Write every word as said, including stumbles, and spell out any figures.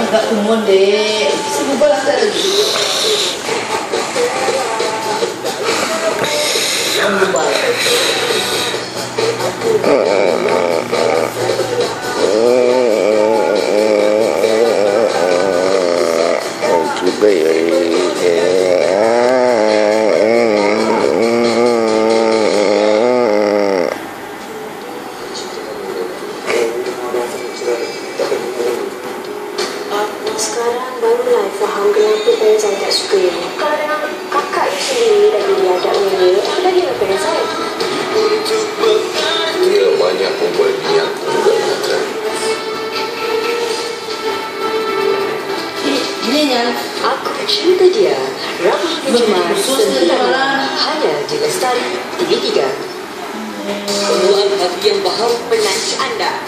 agak kumon dek. Sebuah lah lagi. Sebuah. Sekarang barulah faham kenapa parents saya tak suka dia. Kalau dengan kakak you sendiri tadi dia ada mengira, apa lagi dengan parents saya? Dia banyak perempuan yang juga makan. Ini yang Aku cinta dia. Rabu Jumaat sembilan malam hanya di Lestari T V tiga. Peluang hati yang baharu menanti anda.